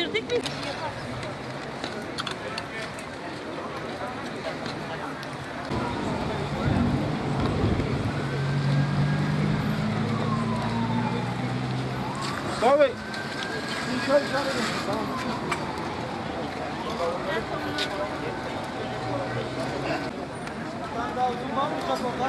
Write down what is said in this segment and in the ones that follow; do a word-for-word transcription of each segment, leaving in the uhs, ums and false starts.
Bitirdik mi? Tabii. Ben daha uzun var mı kaponda?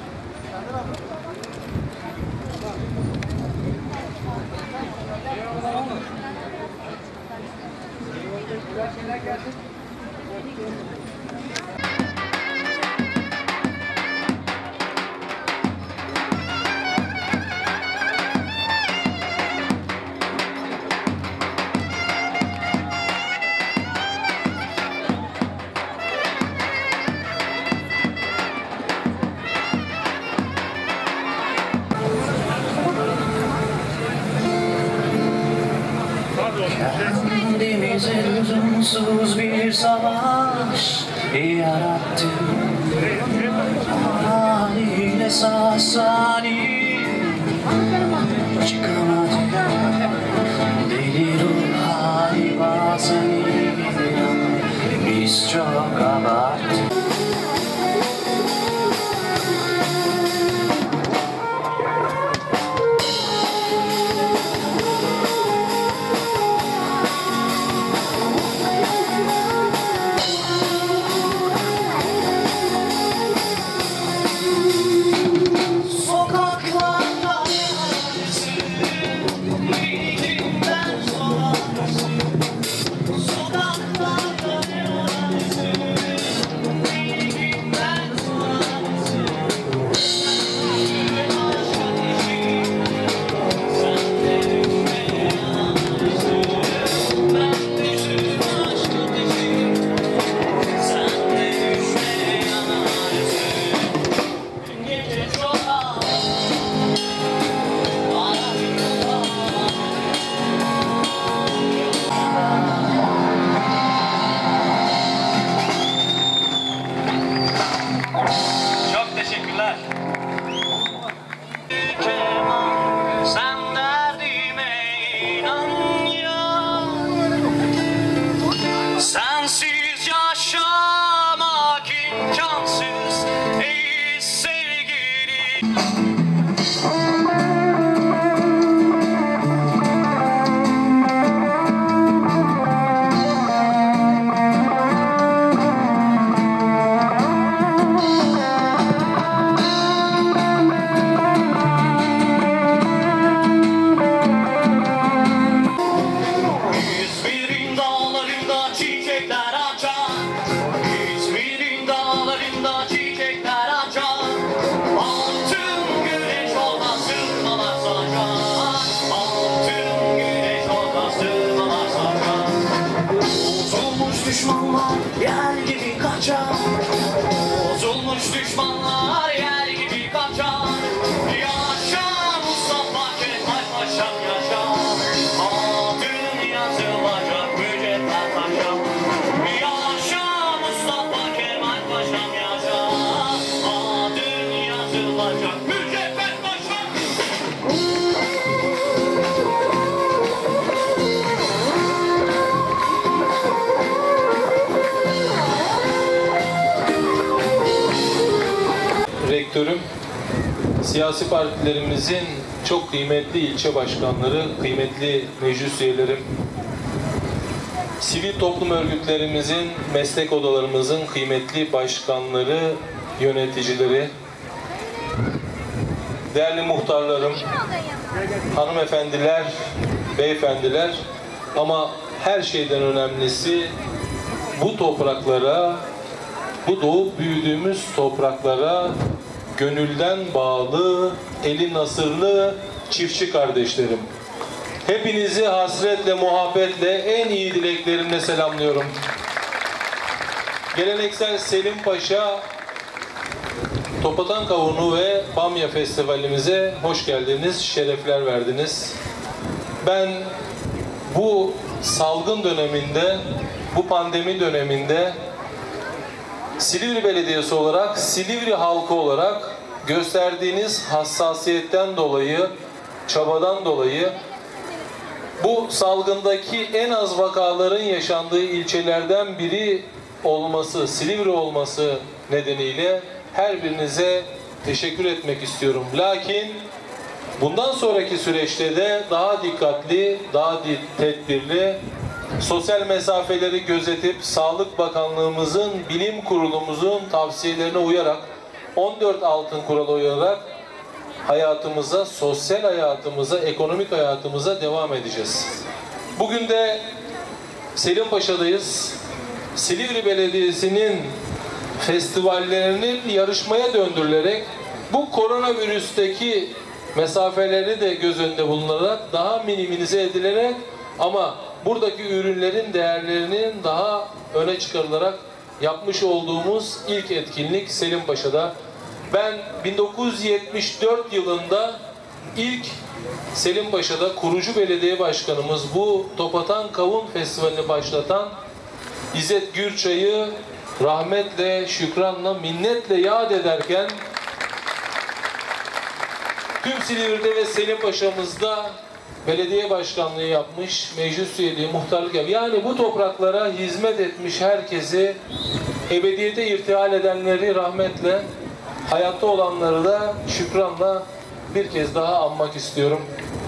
Kendimize lüzumsuz bir savaş yarattık. Haliyle sağ salim çıkamadık. Deli ruh hali bazen iyidir ama biz çok abarttık. Düşmanlar yer gibi kaçar. Bozulmuş düşmanlar yer gibi kaçar. Yaşa Mustafa Kemal Paşam yaşa. Adın yazılacak mücevher taşa. Yaşa Mustafa Kemal Paşam yaşa. Adın yazılacak mücevher taşa. Rektörüm, siyasi partilerimizin çok kıymetli ilçe başkanları, kıymetli meclis üyelerim, sivil toplum örgütlerimizin, meslek odalarımızın kıymetli başkanları, yöneticileri, değerli muhtarlarım, hanımefendiler, beyefendiler, ama her şeyden önemlisi bu topraklara, bu doğup büyüdüğümüz topraklara gönülden bağlı, eli nasırlı çiftçi kardeşlerim. Hepinizi hasretle, muhabbetle, en iyi dileklerimle selamlıyorum. Geleneksel Selim Paşa Topatan Kavunu ve Bamya Festivalimize hoş geldiniz, şerefler verdiniz. Ben bu salgın döneminde, bu pandemi döneminde Silivri Belediyesi olarak, Silivri halkı olarak gösterdiğiniz hassasiyetten dolayı, çabadan dolayı bu salgındaki en az vakaların yaşandığı ilçelerden biri olması, Silivri olması nedeniyle her birinize teşekkür etmek istiyorum. Lakin bundan sonraki süreçte de daha dikkatli, daha tedbirli, sosyal mesafeleri gözetip Sağlık Bakanlığımızın, Bilim Kurulumuzun tavsiyelerine uyarak, on dört altın kuralı uyarak hayatımıza, sosyal hayatımıza, ekonomik hayatımıza devam edeceğiz. Bugün de Selimpaşa'dayız. Silivri Belediyesi'nin festivallerinin yarışmaya döndürülerek bu koronavirüsteki mesafeleri de göz önünde bulunarak daha minimize edilerek ama buradaki ürünlerin değerlerinin daha öne çıkarılarak yapmış olduğumuz ilk etkinlik Selimpaşa'da. Ben bin dokuz yüz yetmiş dört yılında ilk Selimpaşa'da kurucu belediye başkanımız bu Topatan Kavun Festivali'ni başlatan İzzet Gürçay'ı rahmetle, şükranla, minnetle yad ederken tüm Silivri'de ve Selimpaşa'mızda belediye başkanlığı yapmış, meclis üyeliği, muhtarlık yapmış. Yani bu topraklara hizmet etmiş herkesi, ebediyete irtihal edenleri rahmetle, hayatta olanları da şükranla bir kez daha anmak istiyorum.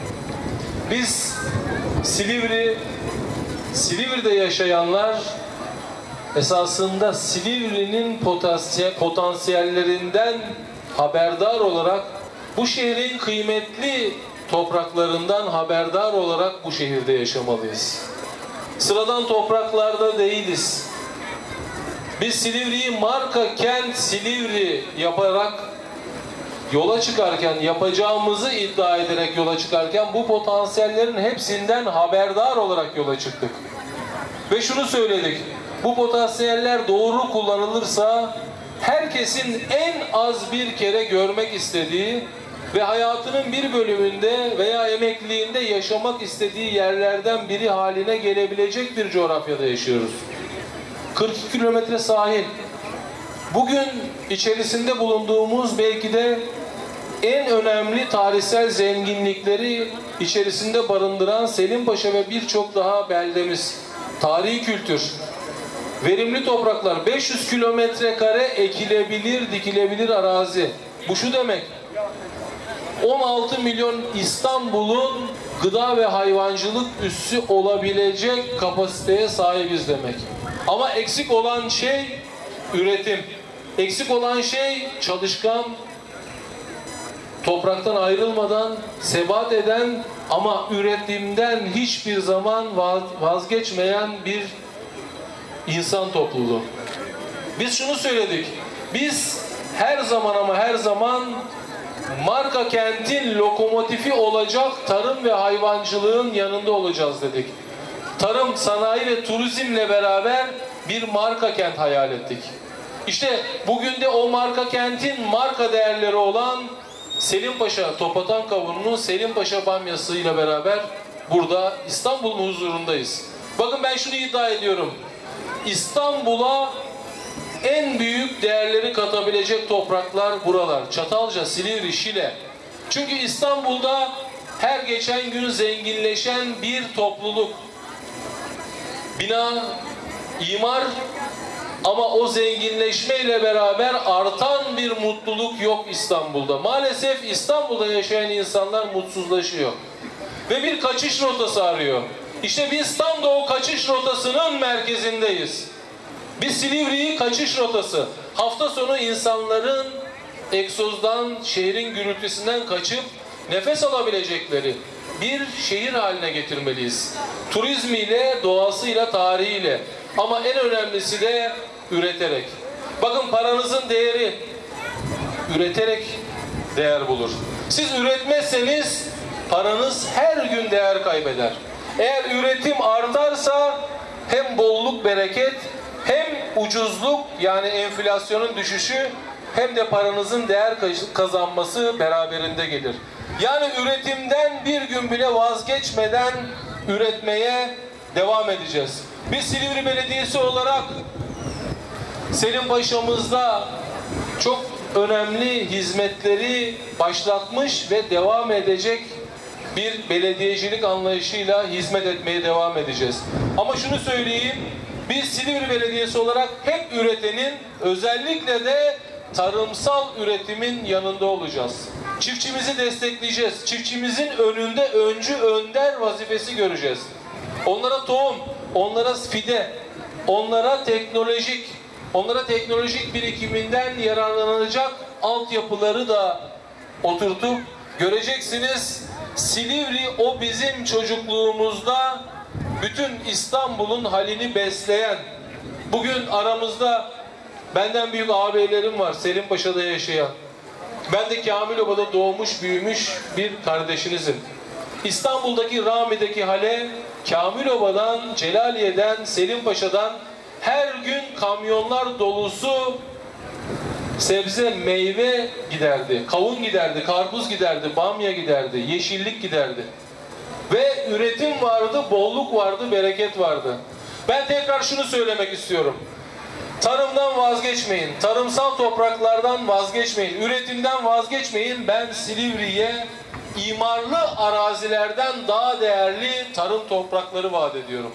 Biz Silivri, Silivri'de yaşayanlar esasında Silivri'nin potansiyellerinden haberdar olarak, bu şehrin kıymetli topraklarından haberdar olarak bu şehirde yaşamalıyız. Sıradan topraklarda değiliz. Biz Silivri'yi marka kent Silivri yaparak yola çıkarken, yapacağımızı iddia ederek yola çıkarken bu potansiyellerin hepsinden haberdar olarak yola çıktık. Ve şunu söyledik, bu potansiyeller doğru kullanılırsa herkesin en az bir kere görmek istediği ve hayatının bir bölümünde veya emekliliğinde yaşamak istediği yerlerden biri haline gelebilecek bir coğrafyada yaşıyoruz. kırk iki kilometre sahil. Bugün içerisinde bulunduğumuz belki de en önemli tarihsel zenginlikleri içerisinde barındıran Selimpaşa ve birçok daha beldemiz. Tarihi kültür, verimli topraklar, beş yüz kilometre kare ekilebilir, dikilebilir arazi. Bu şu demek, on altı milyon İstanbul'un gıda ve hayvancılık üssü olabilecek kapasiteye sahibiz demek. Ama eksik olan şey üretim. Eksik olan şey çalışkan, topraktan ayrılmadan sebat eden ama üretimden hiçbir zaman vazgeçmeyen bir insan topluluğu. Biz şunu söyledik. Biz her zaman ama her zaman marka kentin lokomotifi olacak tarım ve hayvancılığın yanında olacağız dedik. Tarım, sanayi ve turizmle beraber bir marka kent hayal ettik. İşte bugün de o marka kentin marka değerleri olan Selimpaşa, Topatan Kavunu'nun Selimpaşa bamyası ile beraber burada İstanbul'un huzurundayız. Bakın ben şunu iddia ediyorum. İstanbul'a en büyük değerleri katabilecek topraklar buralar. Çatalca, Silivri, Şile. Çünkü İstanbul'da her geçen gün zenginleşen bir topluluk. Bina, imar ama o zenginleşmeyle beraber artan bir mutluluk yok İstanbul'da. Maalesef İstanbul'da yaşayan insanlar mutsuzlaşıyor. Ve bir kaçış rotası arıyor. İşte biz tam da o kaçış rotasının merkezindeyiz. Biz Silivri'yi kaçış rotası. Hafta sonu insanların egzozdan, şehrin gürültüsünden kaçıp nefes alabilecekleri bir şehir haline getirmeliyiz. Turizmiyle, doğasıyla, tarihiyle. Ama en önemlisi de üreterek. Bakın paranızın değeri üreterek değer bulur. Siz üretmezseniz paranız her gün değer kaybeder. Eğer üretim artarsa hem bolluk, bereket, hem ucuzluk yani enflasyonun düşüşü hem de paranızın değer kazanması beraberinde gelir. Yani üretimden bir gün bile vazgeçmeden üretmeye devam edeceğiz. Biz Silivri Belediyesi olarak Selimpaşa'mızda çok önemli hizmetleri başlatmış ve devam edecek bir belediyecilik anlayışıyla hizmet etmeye devam edeceğiz. Ama şunu söyleyeyim, biz Silivri Belediyesi olarak hep üretenin, özellikle de tarımsal üretimin yanında olacağız. Çiftçimizi destekleyeceğiz. Çiftçimizin önünde öncü önder vazifesi göreceğiz. Onlara tohum, onlara fide, onlara teknolojik, onlara teknolojik birikiminden yararlanacak altyapıları da oturtup göreceksiniz. Silivri o bizim çocukluğumuzda bütün İstanbul'un halini besleyen, bugün aramızda benden büyük ağabeylerim var, Selimpaşa'da yaşayan. Ben de Kamiloba'da doğmuş büyümüş bir kardeşinizim. İstanbul'daki Rami'deki hale Kamiloba'dan, Celaliye'den, Selimpaşa'dan her gün kamyonlar dolusu sebze, meyve giderdi. Kavun giderdi, karpuz giderdi, bamya giderdi, yeşillik giderdi. Ve üretim vardı, bolluk vardı, bereket vardı. Ben tekrar şunu söylemek istiyorum. Tarımdan vazgeçmeyin, tarımsal topraklardan vazgeçmeyin, üretimden vazgeçmeyin. Ben Silivri'ye imarlı arazilerden daha değerli tarım toprakları vaat ediyorum.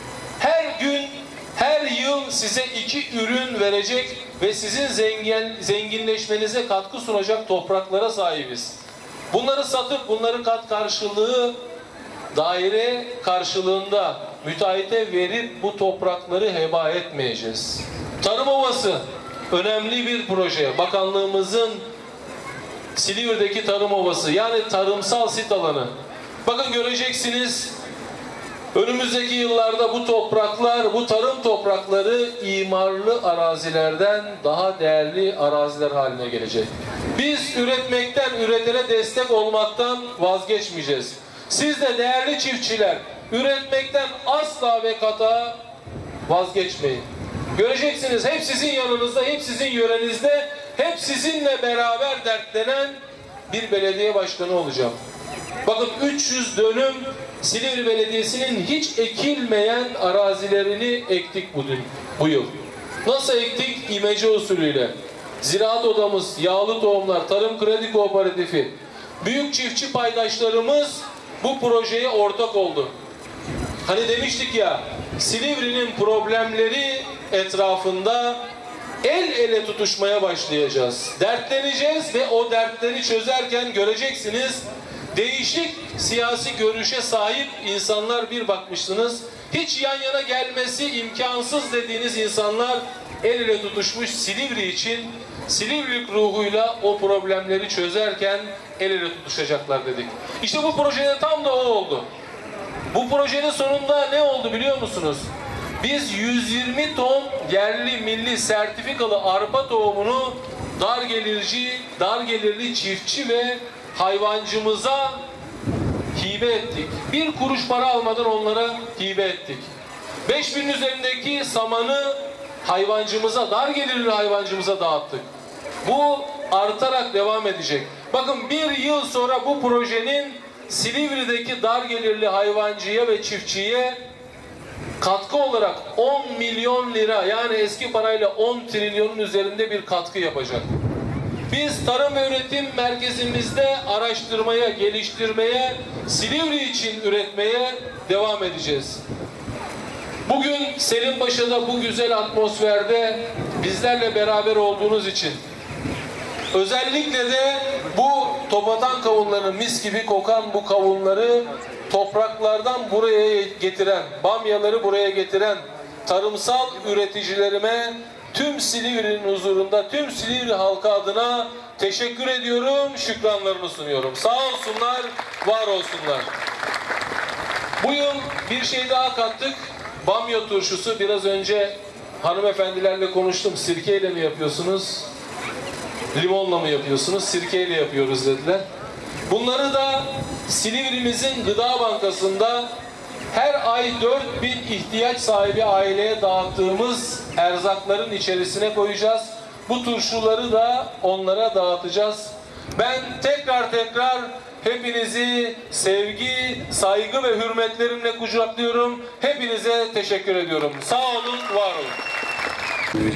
Her gün, her yıl size iki ürün verecek ve sizin zengin, zenginleşmenize katkı sunacak topraklara sahibiz. Bunları satıp bunları kat karşılığı, daire karşılığında müteahhite verip bu toprakları heba etmeyeceğiz. Tarım Ovası önemli bir proje. Bakanlığımızın Silivri'deki Tarım Ovası, yani tarımsal sit alanı. Bakın göreceksiniz, önümüzdeki yıllarda bu topraklar, bu tarım toprakları imarlı arazilerden daha değerli araziler haline gelecek. Biz üretmekten, üretene destek olmaktan vazgeçmeyeceğiz. Siz de değerli çiftçiler, üretmekten asla ve kata vazgeçmeyin. Göreceksiniz, hep sizin yanınızda, hep sizin yörenizde, hep sizinle beraber dertlenen bir belediye başkanı olacağım. Bakın üç yüz dönüm Silivri Belediyesi'nin hiç ekilmeyen arazilerini ektik bugün, bu yıl. Nasıl ektik? İmece usulüyle. Ziraat Odamız, Yağlı Tohumlar, Tarım Kredi Kooperatifi, büyük çiftçi paydaşlarımız bu projeye ortak oldu. Hani demiştik ya, Silivri'nin problemleri etrafında el ele tutuşmaya başlayacağız. Dertleneceğiz ve o dertleri çözerken göreceksiniz, değişik siyasi görüşe sahip insanlar, bir bakmışsınız, hiç yan yana gelmesi imkansız dediğiniz insanlar el ele tutuşmuş Silivri için, Silivrilik ruhuyla o problemleri çözerken el ele tutuşacaklar dedik. İşte bu projede tam da o oldu. Bu projenin sonunda ne oldu biliyor musunuz? Biz yüz yirmi ton yerli milli sertifikalı arpa tohumunu dar gelirci, dar gelirli çiftçi ve hayvancımıza hibe ettik. Bir kuruş para almadan onlara hibe ettik. beş binin üzerindeki samanı hayvancımıza, dar gelirli hayvancımıza dağıttık. Bu artarak devam edecek. Bakın bir yıl sonra bu projenin Silivri'deki dar gelirli hayvancıya ve çiftçiye katkı olarak on milyon lira, yani eski parayla on trilyonun üzerinde bir katkı yapacak. Biz tarım ve üretim merkezimizde araştırmaya, geliştirmeye, Silivri için üretmeye devam edeceğiz. Bugün Selimpaşa'da bu güzel atmosferde bizlerle beraber olduğunuz için, özellikle de bu Topatan kavunlarının, mis gibi kokan bu kavunları topraklardan buraya getiren, bamyaları buraya getiren tarımsal üreticilerime tüm Silivri'nin huzurunda, tüm Silivri halkı adına teşekkür ediyorum, şükranlarımı sunuyorum. Sağ olsunlar, var olsunlar. Bu yıl bir şey daha kattık. Bamya turşusu. Biraz önce hanımefendilerle konuştum. Sirkeyle mi yapıyorsunuz? Limonla mı yapıyorsunuz? Sirkeyle yapıyoruz dediler. Bunları da Silivri'mizin Gıda Bankası'nda her ay dört bin ihtiyaç sahibi aileye dağıttığımız erzakların içerisine koyacağız. Bu turşuları da onlara dağıtacağız. Ben tekrar tekrar hepinizi sevgi, saygı ve hürmetlerimle kucaklıyorum. Hepinize teşekkür ediyorum. Sağ olun, var olun.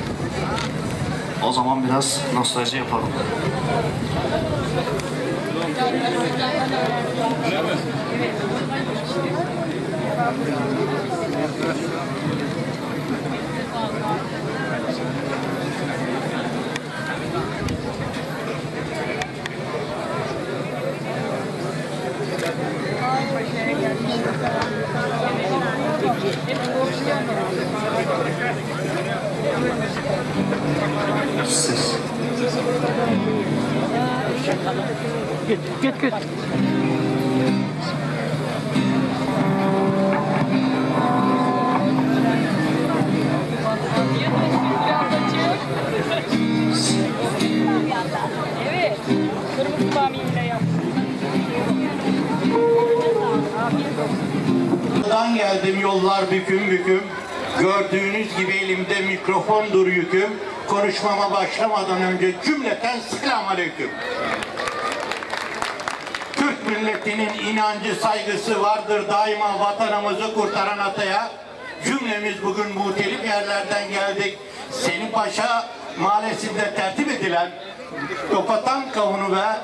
O zaman biraz nostalji yapalım. Git, git, git. Evet. Kırmızı bamiyle yap. Yoldan geldim, yollar büküm büküm. Gördüğünüz gibi elimde mikrofondur yüküm. Konuşmama başlamadan önce cümleten selamünaleyküm. Türk milletinin inancı, saygısı vardır daima vatanımızı kurtaran ataya. Cümlemiz bugün muhtelif yerlerden geldik. Selim Paşa Mahallesi'nde tertip edilen Topatan Kavunu ve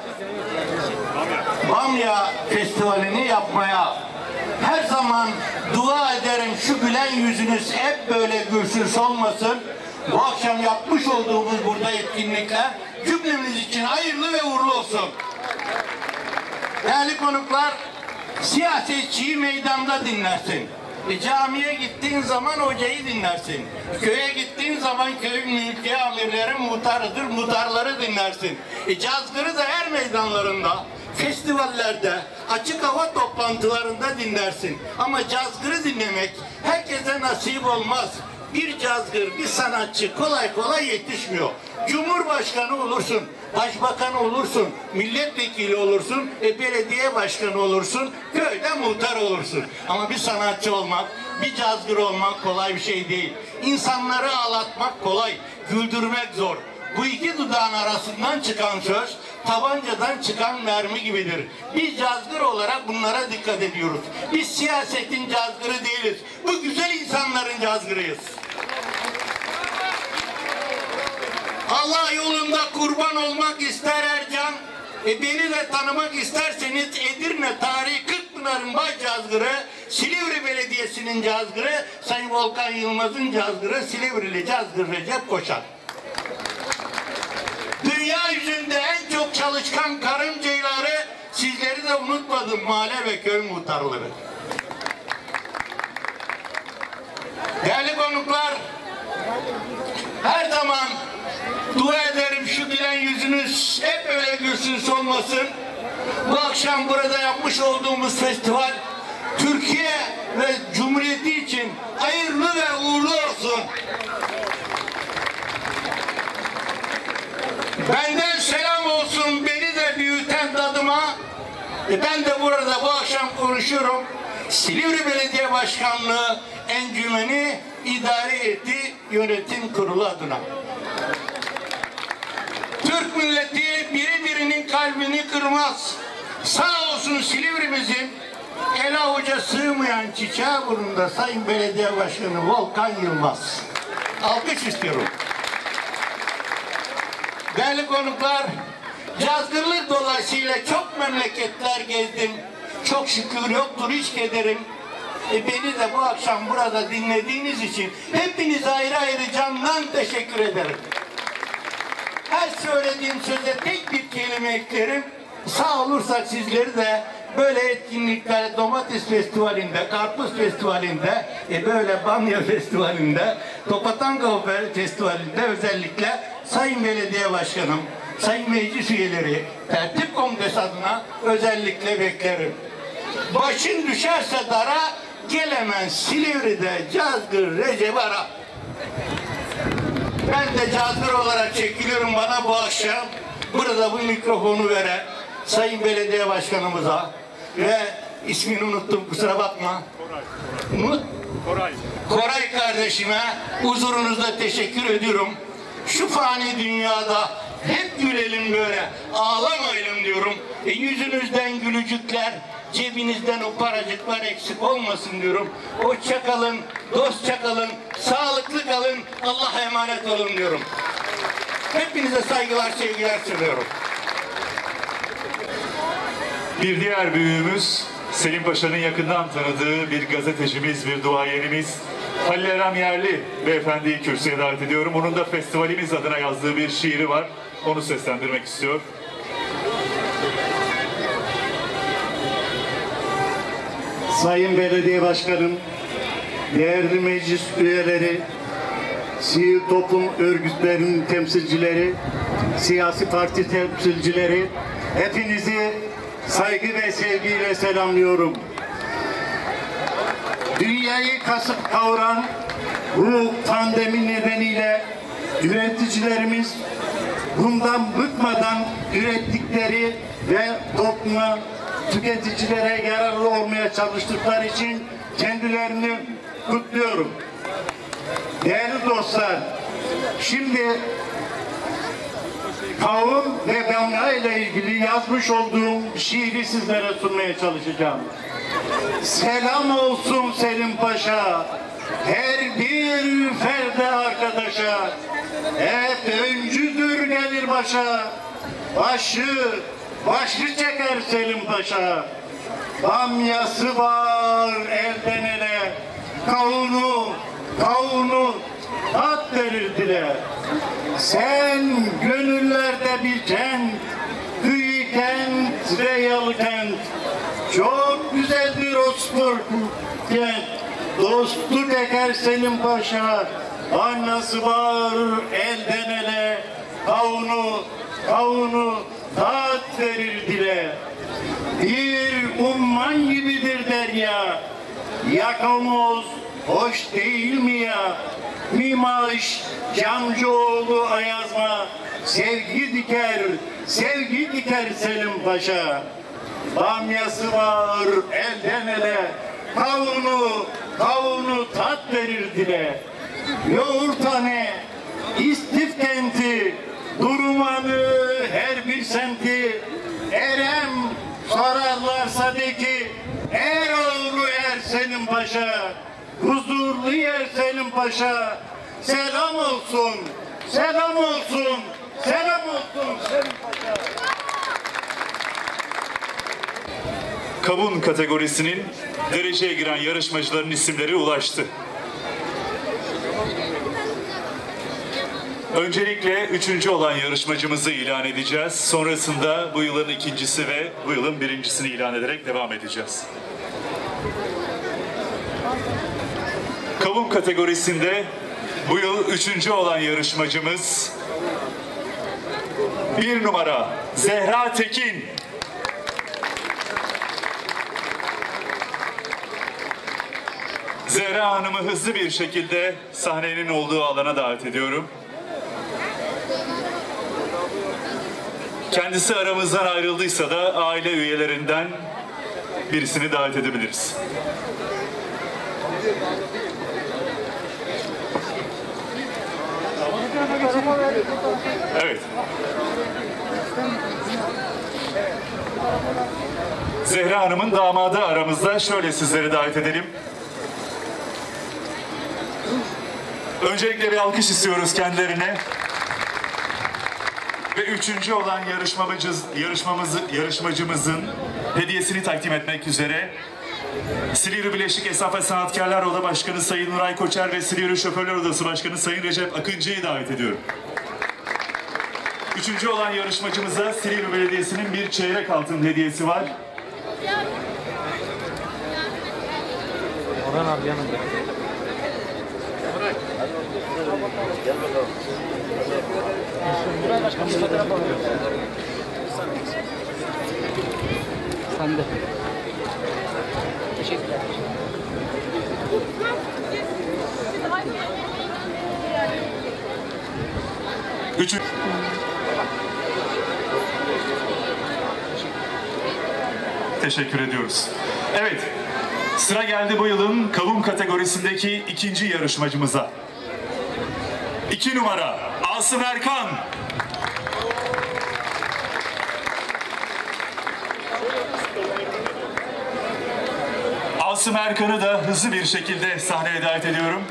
Bamya Festivali'ni yapmaya her zaman dua ederim şu gülen yüzünüz hep böyle gülsün solmasın. Bu akşam yapmış olduğumuz burada etkinlikler cümlemiz için hayırlı ve uğurlu olsun. Değerli konuklar, siyasetçiyi meydanda dinlersin. E, camiye gittiğin zaman hocayı dinlersin. Köye gittiğin zaman köyün mülkiye amirleri muhtarıdır, muhtarları dinlersin. E, cazgırı da her meydanlarında, festivallerde, açık hava toplantılarında dinlersin. Ama cazgırı dinlemek herkese nasip olmaz. Bir cazgır, bir sanatçı kolay kolay yetişmiyor. Cumhurbaşkanı olursun, başbakan olursun, milletvekili olursun, e, belediye başkanı olursun, köyde muhtar olursun. Ama bir sanatçı olmak, bir cazgır olmak kolay bir şey değil. İnsanları ağlatmak kolay, güldürmek zor. Bu iki dudağın arasından çıkan söz, tabancadan çıkan mermi gibidir. Biz cazgır olarak bunlara dikkat ediyoruz. Biz siyasetin cazgırı değiliz. Bu güzel insanların cazgırıyız. Allah yolunda kurban olmak ister Ercan. E beni de tanımak isterseniz Edirne Tarihi Kırkpınar'ın baş cazgırı, Silivri Belediyesi'nin cazgırı, Sayın Volkan Yılmaz'ın cazgırı, Silivrili cazgır Recep Koşan. Dünya yüzünde en çok çalışkan karıncayları, sizleri de unutmadım, mahalle ve köy muhtarları. Değerli konuklar, her zaman dua ederim şu gülen yüzünüz hep öyle gülsün solmasın. Bu akşam burada yapmış olduğumuz festival Türkiye ve Cumhuriyeti için hayırlı ve uğurlu olsun. Benden selam olsun beni de büyüten dadıma. E ben de burada bu akşam konuşuyorum. Silivri Belediye Başkanlığı Encümeni İdare Heyeti Yönetim Kurulu adına. Türk milleti biri birinin kalbini kırmaz. Sağ olsun Silivri'mizin ele avuca sığmayan çiçeği burnunda Sayın Belediye Başkanı Volkan Yılmaz. Alkış istiyorum. Değerli konuklar, cazgırlık dolayısıyla çok memleketler gezdim. Çok şükür yoktur hiç kederim. E beni de bu akşam burada dinlediğiniz için hepinize ayrı ayrı candan teşekkür ederim. Her söylediğim söze tek bir kelime eklerim. Sağ olursak sizleri de böyle etkinlikler, domates festivalinde, karpuz festivalinde, e böyle bamya festivalinde, Topatan festivalinde özellikle Sayın Belediye Başkanım, Sayın Meclis üyeleri, Tertip Komitesi adına özellikle beklerim. Başın düşerse dara, gel hemen Silivri'de cazgır Recep Ara. Ben de cazgır olarak çekiliyorum bana bu akşam. Burada bu mikrofonu veren Sayın Belediye Başkanımıza ve ismini unuttum kusura bakma. Koray. Koray. Koray kardeşime huzurunuzda teşekkür ediyorum. Şu fani dünyada hep gülelim böyle, ağlamayalım diyorum. E, yüzünüzden gülücükler, cebinizden o paracıklar eksik olmasın diyorum. Hoşça kalın, dostça kalın, sağlıklı kalın, Allah'a emanet olun diyorum. Hepinize saygılar, sevgiler sunuyorum. Bir diğer büyüğümüz, Selim Paşa'nın yakından tanıdığı bir gazetecimiz, bir duayenimiz Halil Erem Yerli beyefendiyi kürsüye davet ediyorum. Onun da festivalimiz adına yazdığı bir şiiri var. Onu seslendirmek istiyor. Sayın Belediye Başkanım, değerli meclis üyeleri, sivil toplum örgütlerinin temsilcileri, siyasi parti temsilcileri, hepinizi saygı ve sevgiyle selamlıyorum. Dünyayı kasıp kavuran bu pandemi nedeniyle üreticilerimiz bundan bıkmadan ürettikleri ve topluma, tüketicilere yararlı olmaya çalıştıkları için kendilerini kutluyorum. Değerli dostlar, şimdi kavun ve bamya ile ilgili yazmış olduğum şiiri sizlere sunmaya çalışacağım. Selam olsun Selim Paşa, her bir ferde arkadaşa, hep öncüdür gelir başa, başı, başı çeker Selim Paşa. Bamyası var elden ele, kavunu, kavunu tat verir dile. Sen gönüllerde bir kent, kıyı kent ve yalı kent. Çok güzeldir o spor kent. Dostluk eker Selim Paşa. Annası var elden ele, kavunu, kavunu tat verir dile. Bir umman gibidir derya, yakamoz hoş değil mi ya? Mimaş, Camcıoğlu Ayazma, sevgi diker, sevgi diker Selim Paşa. Bamyası var elden ele, kavunu, kavunu tat verir dile. Yoğurthane, İstif kenti, Durumanı her bir semti, Erem sorarlarsa de ki, Eroğlu er Selim Paşa, huzurlu yer Selim Paşa, selam olsun, selam olsun, selam olsun Selim Paşa. Kavun kategorisinin dereceye giren yarışmacıların isimleri ulaştı. Öncelikle üçüncü olan yarışmacımızı ilan edeceğiz. Sonrasında bu yılın ikincisi ve bu yılın birincisini ilan ederek devam edeceğiz. Kavun kategorisinde bu yıl üçüncü olan yarışmacımız bir numara Zehra Tekin. Zehra Hanım'ı hızlı bir şekilde sahnenin olduğu alana davet ediyorum. Kendisi aramızdan ayrıldıysa da aile üyelerinden birisini davet edebiliriz. Evet. Zehra Hanım'ın damadı aramızda. Şöyle sizleri davet edelim. Öncelikle bir alkış istiyoruz kendilerine. Ve üçüncü olan yarışmacımız, yarışmamızı, yarışmacımızın hediyesini takdim etmek üzere Silivri Bileşik Esnaf ve Sanatkarlar Oda Başkanı Sayın Nuray Koçer ve Silivri Şoförler Odası Başkanı Sayın Recep Akıncı'yı davet ediyorum. Üçüncü olan yarışmacımıza Silivri Belediyesi'nin bir çeyrek altın hediyesi var. Orhan abi yanında. Sen de. Teşekkürler. Üçü... Teşekkür ediyoruz. Evet, sıra geldi bu yılın kavun kategorisindeki ikinci yarışmacımıza. İki numara Asım Erkan. Asım Erkan'ı da hızlı bir şekilde sahneye davet ediyorum.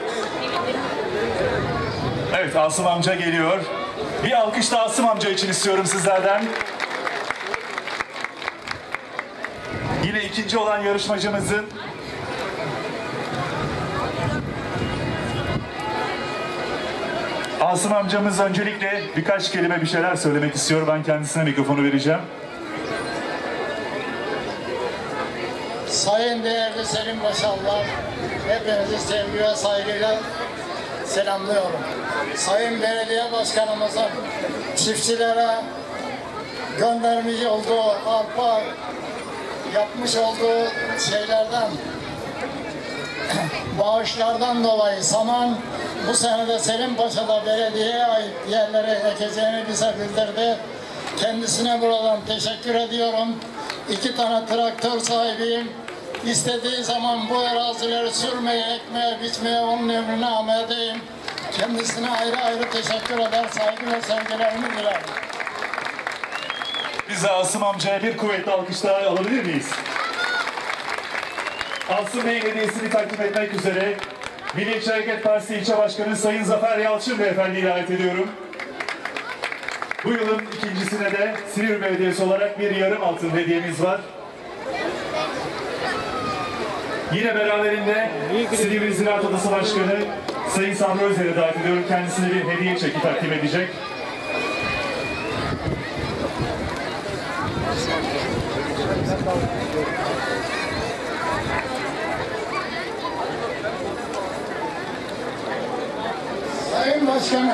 Evet, Asım amca geliyor. Bir alkış da Asım amca için istiyorum sizlerden. ikinci olan yarışmacımızın Asım amcamız öncelikle birkaç kelime bir şeyler söylemek istiyor. Ben kendisine mikrofonu vereceğim. Sayın değerli Selim Başarlar, hepinizi sevgi ve saygıyla selamlıyorum. Sayın Belediye Başkanımızın çiftçilere göndermiş olduğu arpa, yapmış olduğu şeylerden, bağışlardan dolayı saman bu sene de Selim Paşa'da belediyeye ait yerlere ekeceğini bize bildirdi. Kendisine buradan teşekkür ediyorum. İki tane traktör sahibiyim. İstediği zaman bu arazileri sürmeye, ekmeye, biçmeye onun emrine amadeyim. Kendisine ayrı ayrı teşekkür eder, saygı ve sevgilerimi dilerim. Biz de Asım amcaya bir kuvvetli alkış daha alabilir miyiz? Asım Bey'in hediyesini takdim etmek üzere Milliyetçi Hareket Partisi İlçe Başkanı Sayın Zafer Yalçın Beyefendi'yi davet ediyorum. Bu yılın ikincisine de Silivri Belediyesi olarak bir yarım altın hediyemiz var. Yine beraberinde Silivri Ziraat Odası Başkanı Sayın Sabri Özer'i davet ediyorum. Kendisine bir hediye çeki takdim edecek. Sayın Başkanım,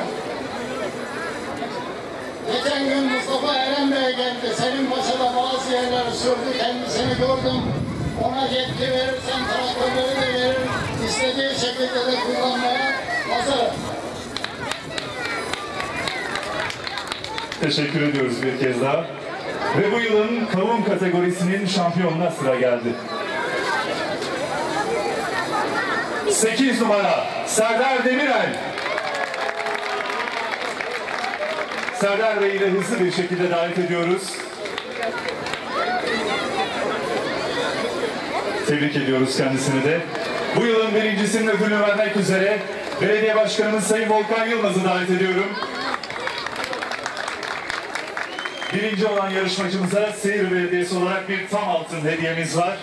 geçen gün Mustafa Eren Bey geldi. Selim Paşa'da bazı yerleri sürdü, kendisini gördüm. Ona yetki verirsen traktörleri de verir, istediği şekilde de kullanmaya hazırım. Teşekkür ediyoruz bir kez daha. Ve bu yılın kavun kategorisinin şampiyonuna sıra geldi. sekiz numara Serdar Demirel. Serdar Bey'i de hızlı bir şekilde davet ediyoruz. Tebrik ediyoruz kendisini de. Bu yılın birincisinin ödülünü vermek üzere Belediye Başkanımız Sayın Volkan Yılmaz'ı davet ediyorum. Birinci olan yarışmacımıza Silivri Belediyesi olarak bir tam altın hediyemiz var.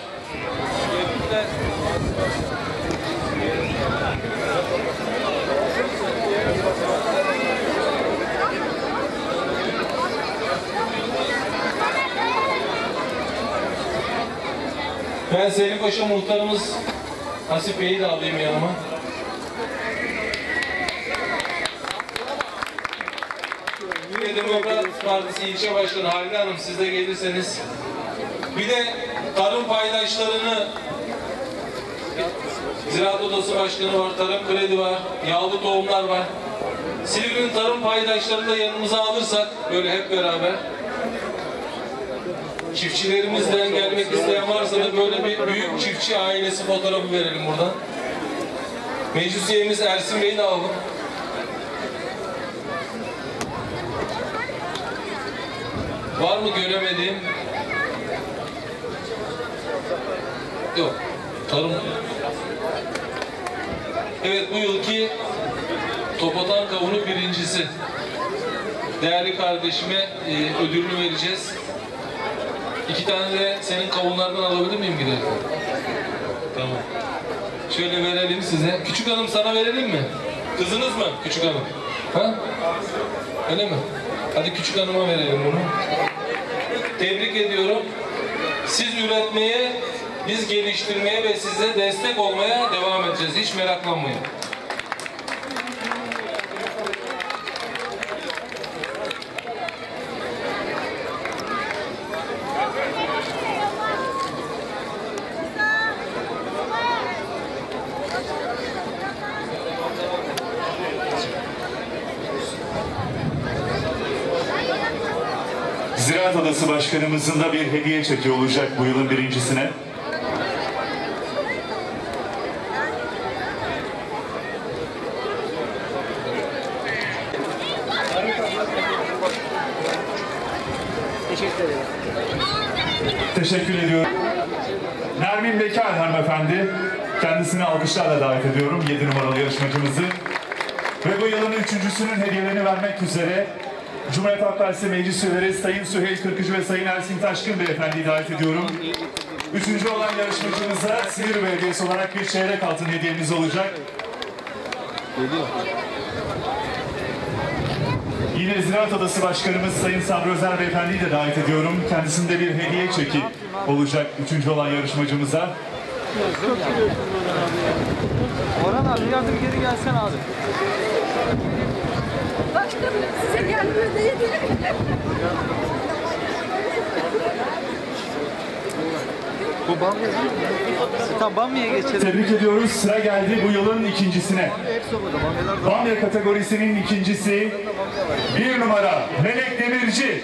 Ben Selim Paşa muhtarımız Hasip Bey'i de alayım yanıma. Yine Demokrat Partisi İlçe Başkanı Halide Hanım, siz de gelirseniz. Bir de tarım paydaşlarını, Ziraat Odası Başkanı var, Tarım Kredi var, yağlı tohumlar var. Silivri'nin tarım paydaşlarını da yanımıza alırsak, böyle hep beraber. Çiftçilerimizden gelmek isteyen varsa da böyle bir büyük çiftçi ailesi fotoğrafı verelim buradan. Meclis üyemiz Ersin Bey'i de alalım. Var mı göremediğim? Yok. Tarım. Evet, bu yılki Topatan Kavunu birincisi. Değerli kardeşime e, ödülünü vereceğiz. İki tane de senin kavunlardan alabilir miyim gidelim? Tamam. Şöyle verelim size. Küçük hanım, sana verelim mi? Kızınız mı küçük hanım? Ha? Öyle mi? Hadi küçük hanıma verelim bunu. Tebrik ediyorum. Siz üretmeye, biz geliştirmeye ve size destek olmaya devam edeceğiz. Hiç meraklanmayın. Ziraat Odası Başkanımızın da bir hediye çeki olacak bu yılın birincisine. Teşekkür ederim. Teşekkür ediyorum. Nermin Bekar hanımefendi, kendisini alkışlarla davet ediyorum, yedi numaralı yarışmacımızı. Ve bu yılın üçüncüsünün hediyelerini vermek üzere Cumhuriyet Halk Partisi Meclis Üyeleri Sayın Süheyl Kırkıcı ve Sayın Ersin Taşkın Beyefendi'yi davet ediyorum. Üçüncü olan yarışmacımıza Silivri Belediyesi olarak bir çeyrek altın hediyemiz olacak. Geliyor. Yine Ziraat Odası Başkanımız Sayın Sabri Özer Beyefendi'yi de davet ediyorum. Kendisinde bir hediye çeki olacak üçüncü olan yarışmacımıza. Orhan abi yardım geri gelsen abi. Başkanım size gelmiyor değil. Bu Bamya. Tamam Bamya'ya geçelim. Tebrik ediyoruz. Sıra geldi bu yılın ikincisine. Bamya kategorisinin ikincisi bir numara Melek Demirci.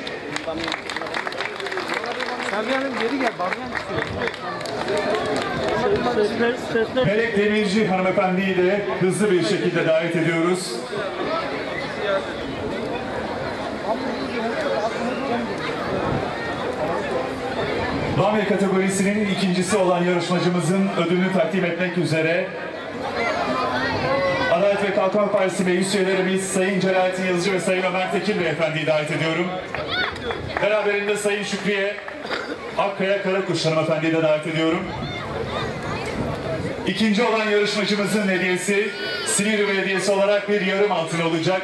Sen bir yanım geri gel. Bamya mı? Melek Demirci hanımefendiyi de hızlı bir şekilde davet ediyoruz. Bamya kategorisinin ikincisi olan yarışmacımızın ödülünü takdim etmek üzere Adalet ve Kalkınma Partisi meclis üyelerimiz Sayın Celalettin Yazıcı ve Sayın Ömer Tekin Beyefendi'yi davet ediyorum. Beraberinde Sayın Şükriye Akkaya Karakuş hanımefendiyi de davet ediyorum. İkinci olan yarışmacımızın hediyesi Silivri Belediyesi olarak bir yarım altın olacak.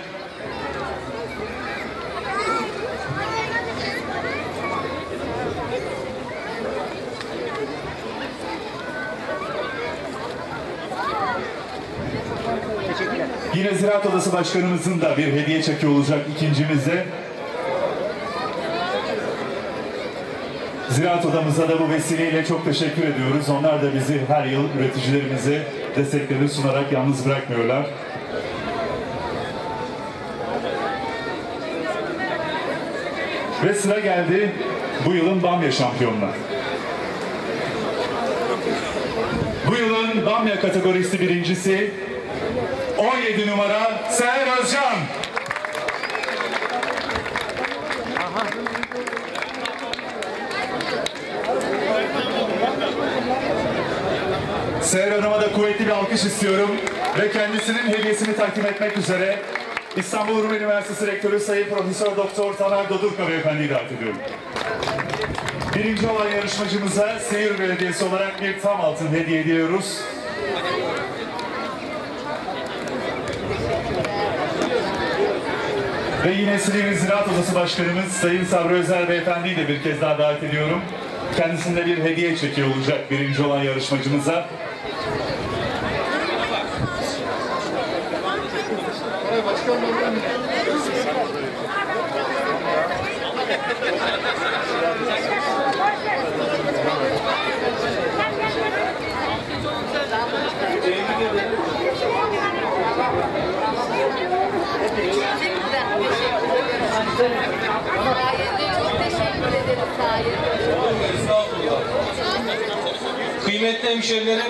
Yine Ziraat Odası Başkanımızın da bir hediye çeki olacak ikincimizde. Ziraat Odamıza da bu vesileyle çok teşekkür ediyoruz. Onlar da bizi her yıl üreticilerimize destekleri sunarak yalnız bırakmıyorlar. Ve sıra geldi bu yılın Bamya şampiyonuna. Bu yılın Bamya kategorisi birincisi on yedi numara Seher Özcan. Seher Hanım'a da kuvvetli bir alkış istiyorum ve kendisinin hediyesini takdim etmek üzere İstanbul Rumeli Üniversitesi Rektörü Sayın Profesör Doktor Taner Dodurka Beyefendi'yi davet ediyorum. Birinci olan yarışmacımıza Silivri Belediyesi olarak bir tam altın hediye ediyoruz. Ve yine Silivri Ziraat Odası Başkanımız Sayın Sabri Özer Beyefendi'yi de bir kez daha davet ediyorum. Kendisinde bir hediye çeki olacak birinci olan yarışmacımıza. Kıymetli hemşerilerim,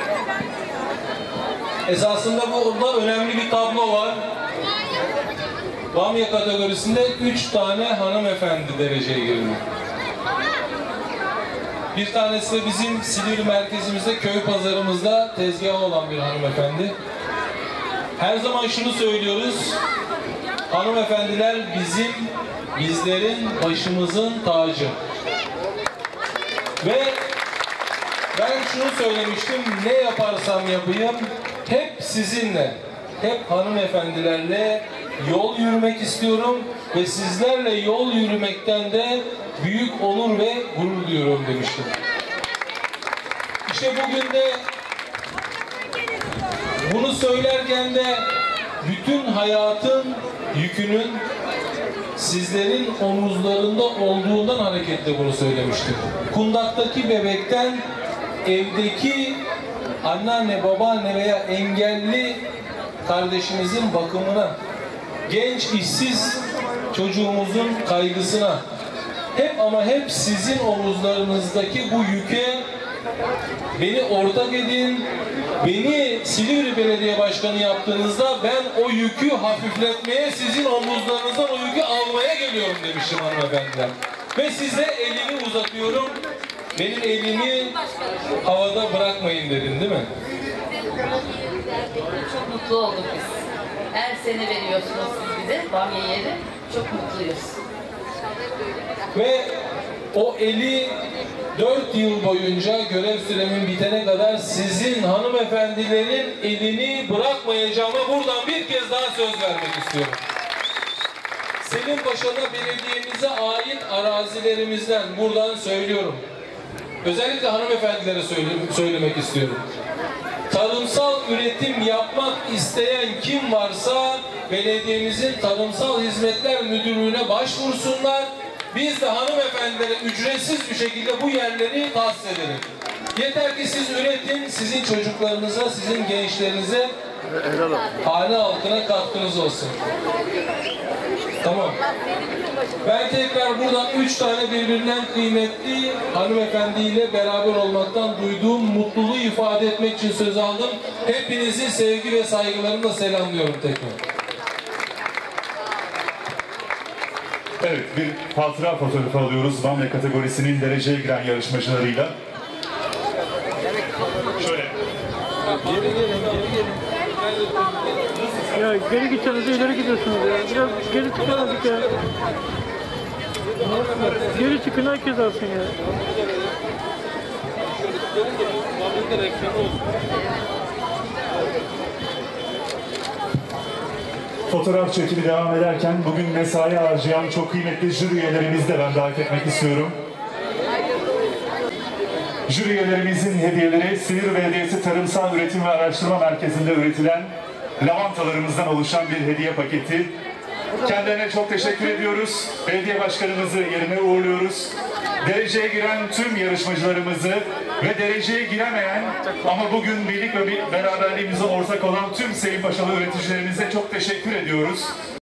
esasında burada önemli bir tablo var. Bamya kategorisinde üç tane hanımefendi dereceye girdi. Bir tanesi de bizim Silivri merkezimizde, köy pazarımızda tezgahı olan bir hanımefendi. Her zaman şunu söylüyoruz, hanımefendiler bizim, bizlerin başımızın tacı. Ve ben şunu söylemiştim, ne yaparsam yapayım, hep sizinle, hep hanımefendilerle yol yürümek istiyorum ve sizlerle yol yürümekten de büyük onur ve gurur duyuyorum demiştim. İşte bugün de bunu söylerken de bütün hayatın yükünün sizlerin omuzlarında olduğundan hareketle bunu söylemiştim. Kundaktaki bebekten evdeki anneanne, babaanne veya engelli kardeşimizin bakımına, genç işsiz çocuğumuzun kaygısına, hep ama hep sizin omuzlarınızdaki bu yüke beni ortak edin, beni Silivri Belediye Başkanı yaptığınızda ben o yükü hafifletmeye, sizin omuzlarınızdan o yükü almaya geliyorum demiştim hanımefendiler. Ve size elimi uzatıyorum, benim elimi havada bırakmayın dedin değil mi? Çok mutlu olduk biz. Her sene veriyorsunuz siz bize Bamya yeri. Çok mutluyuz. Ve o eli dört yıl boyunca görev süremin bitene kadar sizin hanımefendilerin elini bırakmayacağıma buradan bir kez daha söz vermek istiyorum. Selim Paşa'da belediyemize ait arazilerimizden buradan söylüyorum. Özellikle hanımefendilere söyle, söylemek istiyorum. Tarımsal üretim yapmak isteyen kim varsa belediyemizin Tarımsal Hizmetler Müdürlüğü'ne başvursunlar. Biz de hanımefendilere ücretsiz bir şekilde bu yerleri tahsis edelim. Yeter ki siz üretin, sizin çocuklarınıza, sizin gençlerinize, hane halkına katkınız olsun. Tamam. Ben tekrar buradan üç tane birbirinden kıymetli hanımefendiyle beraber olmaktan duyduğum mutluluğu ifade etmek için söz aldım. Hepinizi sevgi ve saygılarımla selamlıyorum tekrar. Evet, bir hatıra fotoğrafı alıyoruz Bamya kategorisinin dereceye giren yarışmacılarıyla. Şöyle. Geri gelin, geri gelin. Ya geri gideceğiniz ileri gidiyorsunuz ya. Biraz geri çıkamadık ya. Geri çıkın, herkes alsın ya. Fotoğraf çekimi devam ederken bugün mesai harcayan çok kıymetli jüri üyelerimizi de ben davet etmek istiyorum. Jüri üyelerimizin hediyeleri Silivri Belediyesi Tarımsal Üretim ve Araştırma Merkezi'nde üretilen lavantalarımızdan oluşan bir hediye paketi. Kendilerine çok teşekkür ediyoruz. Belediye başkanımızı yerine uğurluyoruz. Dereceye giren tüm yarışmacılarımızı ve dereceye giremeyen ama bugün birlik ve beraberliğimize ortak olan tüm Selim Paşalı üreticilerimize çok teşekkür ediyoruz.